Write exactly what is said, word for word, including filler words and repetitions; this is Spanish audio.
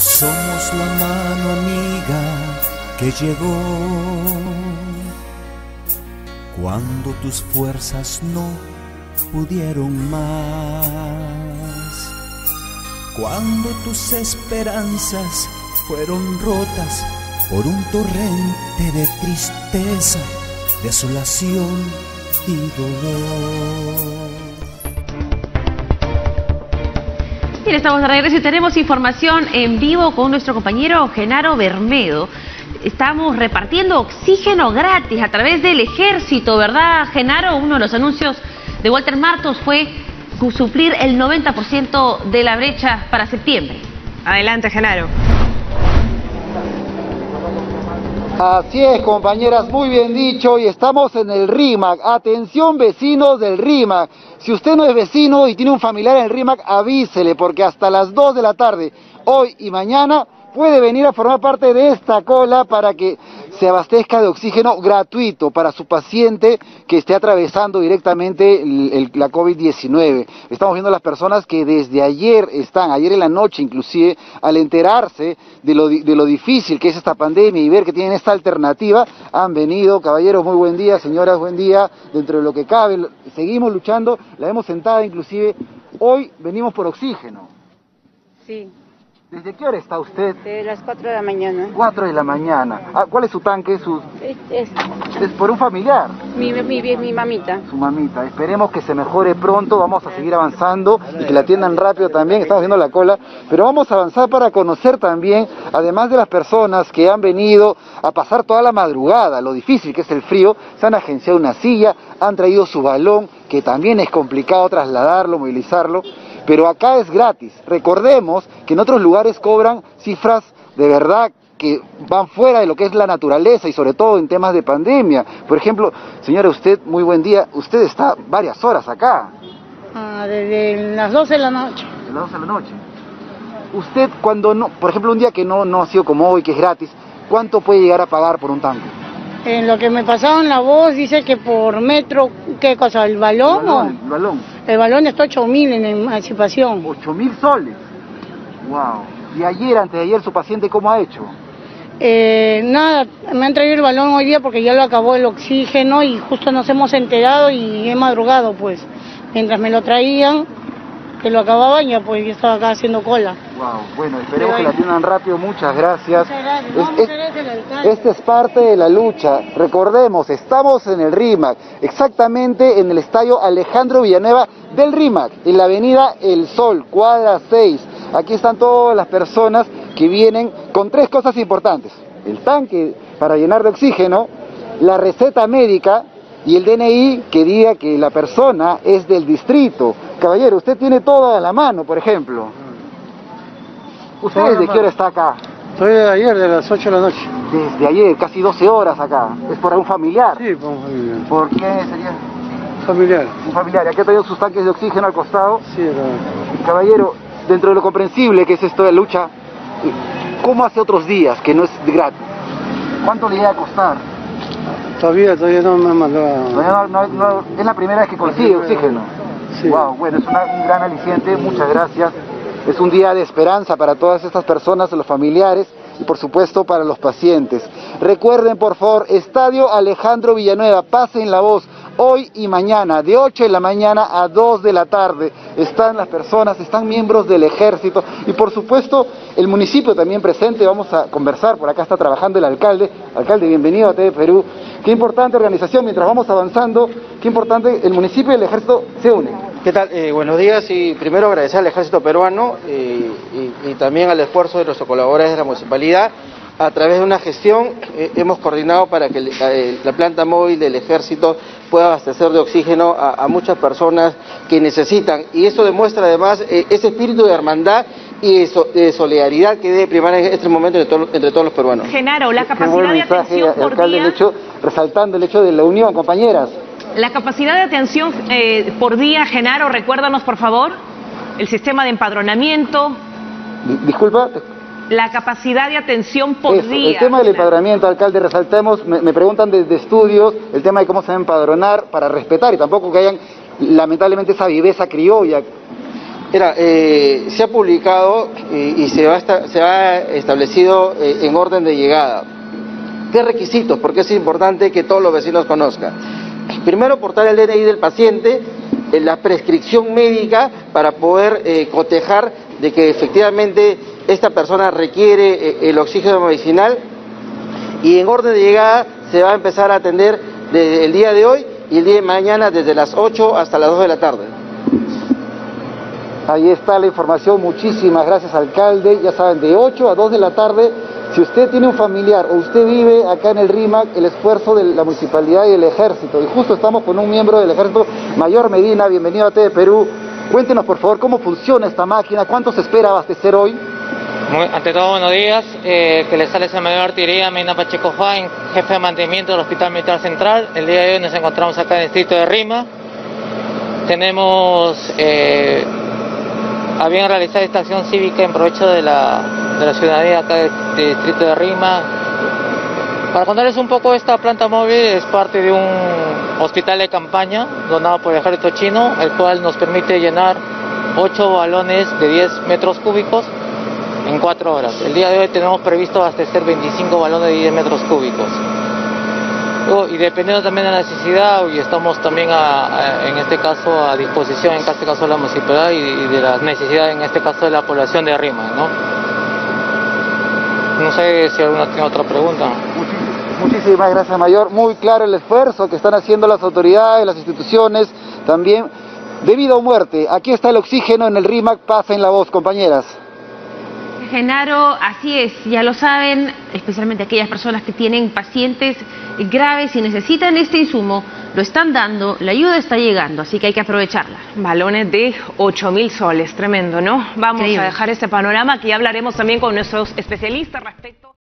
Somos la mano amiga que llegó cuando tus fuerzas no pudieron más, cuando tus esperanzas fueron rotas por un torrente de tristeza, desolación y dolor. Bien, estamos de regreso y tenemos información en vivo con nuestro compañero Genaro Bermedo. Estamos repartiendo oxígeno gratis a través del ejército, ¿verdad, Genaro? Uno de los anuncios de Walter Martos fue suplir el noventa por ciento de la brecha para septiembre. Adelante, Genaro. Así es, compañeras, muy bien dicho, y estamos en el RIMAC. Atención, vecinos del RIMAC. Si usted no es vecino y tiene un familiar en el RIMAC, avísele, porque hasta las dos de la tarde, hoy y mañana, puede venir a formar parte de esta cola para que se abastezca de oxígeno gratuito para su paciente que esté atravesando directamente el, el, la COVID diecinueve. Estamos viendo a las personas que desde ayer están, ayer en la noche inclusive, al enterarse de lo, de lo difícil que es esta pandemia y ver que tienen esta alternativa, han venido. Caballeros, muy buen día, señoras, buen día. Dentro de lo que cabe, seguimos luchando, la hemos sentada inclusive. Hoy venimos por oxígeno. Sí. ¿Desde qué hora está usted? De las cuatro de la mañana. cuatro de la mañana. Ah, ¿cuál es su tanque? Su... Es, es es por un familiar. mi, mi, mi mamita. Su mamita. Esperemos que se mejore pronto. Vamos a seguir avanzando y que la atiendan rápido también. Estamos viendo la cola. Pero vamos a avanzar para conocer también, además de las personas que han venido a pasar toda la madrugada, lo difícil que es el frío, se han agenciado una silla, han traído su balón, que también es complicado trasladarlo, movilizarlo. Pero acá es gratis. Recordemos que en otros lugares cobran cifras de verdad que van fuera de lo que es la naturaleza y sobre todo en temas de pandemia. Por ejemplo, señora, usted, muy buen día, usted está varias horas acá. Ah, desde las doce de la noche. De las doce de la noche. Usted cuando no, por ejemplo, un día que no, no ha sido como hoy, que es gratis, ¿cuánto puede llegar a pagar por un tanque? En lo que me pasaron la voz dice que por metro, ¿qué cosa? ¿El balón? El balón, el balón. El balón está ocho mil en emancipación. ocho mil soles. Wow. ¿Y ayer, antes de ayer, su paciente cómo ha hecho? Eh, nada, me han traído el balón hoy día porque ya lo acabó el oxígeno y justo nos hemos enterado y he madrugado, pues. Mientras me lo traían, que lo acababan, ya pues yo estaba acá haciendo cola. Wow, bueno, esperemos que la atiendan rápido, muchas gracias. Muchas gracias, Es, no, muchas gracias al alcalde. Esta es parte de la lucha. Recordemos, estamos en el RIMAC, exactamente en el estadio Alejandro Villanueva del RIMAC, en la avenida El Sol, cuadra seis. Aquí están todas las personas que vienen con tres cosas importantes: el tanque para llenar de oxígeno, la receta médica y el D N I que diga que la persona es del distrito. Caballero, usted tiene todo a la mano, por ejemplo. ¿Usted desde qué hora está acá? Estoy de ayer, de las ocho de la noche. Desde ayer, casi doce horas acá. ¿Es por un familiar? Sí, por un familiar. ¿Por qué sería? Familiar. Un familiar. ¿Aquí ha traído sus tanques de oxígeno al costado? Sí, la... Caballero, dentro de lo comprensible que es esto de la lucha, ¿cómo hace otros días que no es gratis? ¿Cuánto le llega a costar? Todavía, todavía no me han mandado. No, no, no, es la primera vez que consigue oxígeno. Sí. Wow, bueno, es una, un gran aliciente, muchas gracias. Es un día de esperanza para todas estas personas, los familiares y por supuesto para los pacientes. Recuerden, por favor, Estadio Alejandro Villanueva, pasen la voz. Hoy y mañana, de ocho de la mañana a dos de la tarde, están las personas, están miembros del ejército y por supuesto el municipio también presente. Vamos a conversar, por acá está trabajando el alcalde. Alcalde, bienvenido a T V Perú. Qué importante organización, mientras vamos avanzando, qué importante, el municipio y el ejército se unen. ¿Qué tal? Eh, buenos días y primero agradecer al ejército peruano eh, y, y también al esfuerzo de nuestros colaboradores de la municipalidad. A través de una gestión eh, hemos coordinado para que el, eh, la planta móvil del ejército pueda abastecer de oxígeno a, a muchas personas que necesitan, y eso demuestra además eh, ese espíritu de hermandad y de, so, de solidaridad que debe primar en este momento entre, to, entre todos los peruanos. Genaro, la Qué capacidad buen de mensaje, atención por alcalde, día... el hecho, resaltando el hecho de la unión, compañeras. La capacidad de atención eh, por día, Genaro, recuérdanos por favor, el sistema de empadronamiento. Disculpa. La capacidad de atención por Eso, día. el tema del empadronamiento, alcalde, resaltemos, me, me preguntan desde estudios, el tema de cómo se va a empadronar para respetar y tampoco que hayan, lamentablemente, esa viveza criolla. Mira, eh, se ha publicado y, y se, va esta, se ha establecido eh, en orden de llegada. ¿Qué requisitos? Porque es importante que todos los vecinos conozcan. Primero, portar el D N I del paciente, eh, la prescripción médica para poder eh, cotejar de que efectivamente esta persona requiere eh, el oxígeno medicinal, y en orden de llegada se va a empezar a atender desde el día de hoy y el día de mañana desde las ocho hasta las dos de la tarde. Ahí está la información, muchísimas gracias, alcalde. Ya saben, de ocho a dos de la tarde, si usted tiene un familiar o usted vive acá en el RIMAC, el esfuerzo de la municipalidad y el ejército, y justo estamos con un miembro del ejército, Mayor Medina, bienvenido a T V Perú. Cuéntenos por favor cómo funciona esta máquina, cuánto se espera abastecer hoy. Muy, ante todo, buenos días, eh, que les sale el mayor artillería, Medina Pacheco Juan, jefe de mantenimiento del Hospital Militar Central. El día de hoy nos encontramos acá en el distrito de Rima. Tenemos eh, a bien realizar esta acción cívica en provecho de la, de la ciudadanía acá del de distrito de Rima. Para contarles un poco, esta planta móvil es parte de un hospital de campaña donado por el ejército chino, el cual nos permite llenar ocho balones de diez metros cúbicos en cuatro horas. El día de hoy tenemos previsto abastecer veinticinco balones de diez metros cúbicos. Luego, y dependiendo también de la necesidad, y estamos también a, a, en este caso a disposición, en este caso de la municipalidad y, y de las necesidades, en este caso de la población de Rima, ¿no? No sé si alguna tiene otra pregunta. Muchísimas gracias, Mayor. Muy claro el esfuerzo que están haciendo las autoridades, las instituciones, también de vida o muerte. Aquí está el oxígeno en el RIMAC, pasen la voz, compañeras. Genaro, así es, ya lo saben, especialmente aquellas personas que tienen pacientes graves y necesitan este insumo, lo están dando, la ayuda está llegando, así que hay que aprovecharla. Balones de ocho mil soles, tremendo, ¿no? Vamos Increíble. a dejar ese panorama, que ya hablaremos también con nuestros especialistas respecto